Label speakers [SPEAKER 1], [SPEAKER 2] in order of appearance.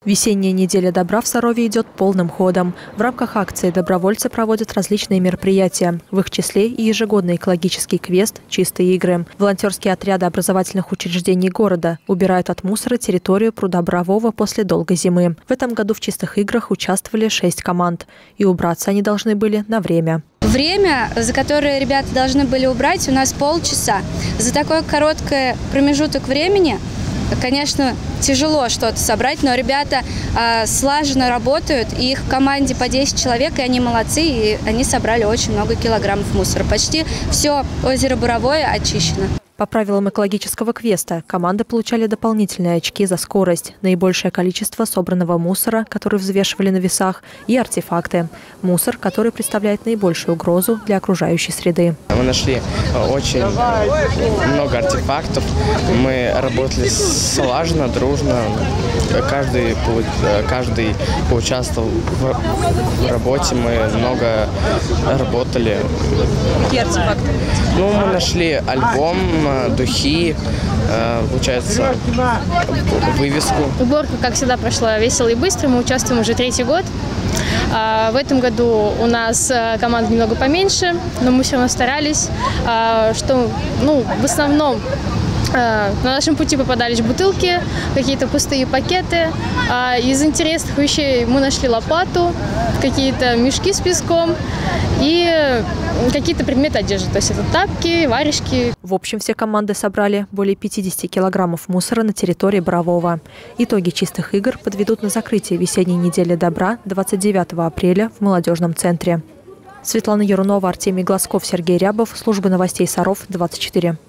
[SPEAKER 1] Весенняя неделя добра в Сарове идет полным ходом. В рамках акции добровольцы проводят различные мероприятия. В их числе и ежегодный экологический квест «Чистые игры». Волонтерские отряды образовательных учреждений города убирают от мусора территорию пруда Борового после долгой зимы. В этом году в «Чистых играх» участвовали 6 команд. И убраться они должны были на время.
[SPEAKER 2] Время, за которое ребята должны были убрать, у нас полчаса. За такой короткий промежуток времени, конечно, тяжело что-то собрать, но ребята слаженно работают, и их в команде по 10 человек, и они молодцы, и они собрали очень много килограммов мусора. Почти все озеро Боровое очищено.
[SPEAKER 1] По правилам экологического квеста команды получали дополнительные очки за скорость, наибольшее количество собранного мусора, который взвешивали на весах, и артефакты. Мусор, который представляет наибольшую угрозу для окружающей среды.
[SPEAKER 3] Мы нашли очень много артефактов. Мы работали слаженно, дружно. Каждый поучаствовал в работе. Мы много работали.
[SPEAKER 1] Какие артефакты?
[SPEAKER 3] Мы нашли альбом, духи, получается, вывеску.
[SPEAKER 4] Уборка, как всегда, прошла весело и быстро. Мы участвуем уже 3-й год. В этом году у нас команда немного поменьше, но мы все равно старались, что, в основном на нашем пути попадались бутылки, какие-то пустые пакеты. Из интересных вещей мы нашли лопату, какие-то мешки с песком и какие-то предметы одежды. То есть это тапки, варежки.
[SPEAKER 1] В общем, все команды собрали более 50 килограммов мусора на территории Борового. Итоги «Чистых игр» подведут на закрытие весенней недели добра 29 апреля в молодежном центре. Светлана Ярунова, Артемий Глазков, Сергей Рябов. Служба новостей Саров, 24.